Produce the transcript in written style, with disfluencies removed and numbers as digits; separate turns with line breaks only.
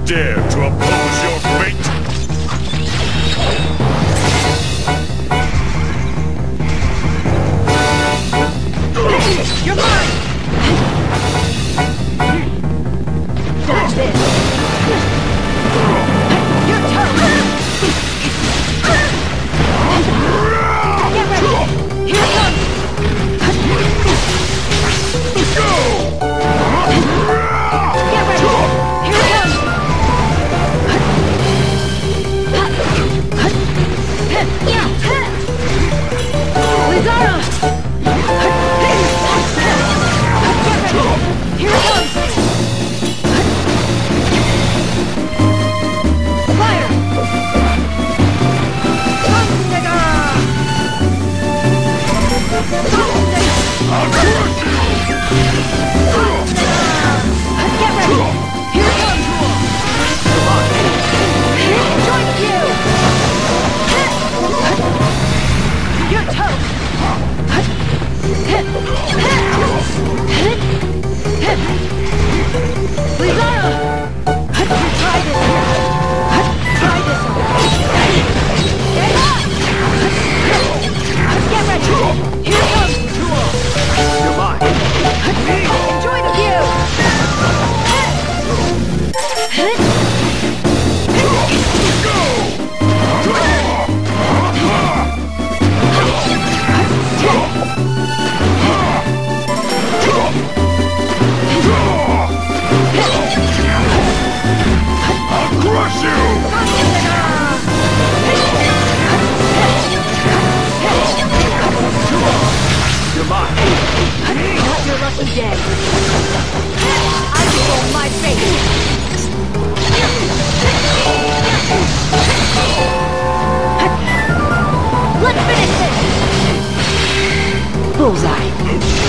dare to oppose your fate?
You're mine! Dodge this! You're toast! Get ready! Here it comes!
Go!
Get ready! Here it comes! Lizara! Here it comes! Fire! Thundega!
I'll crush you!
Get ready! Here it comes! Join you! You're toast! Lizara! Try this here! Try this one! Get up! Get ready! Here it comes!
You're mine.
Enjoy the view!
I'll crush you!
You're mine.
Not your lucky day. I control my fate. Let's finish this! Bullseye.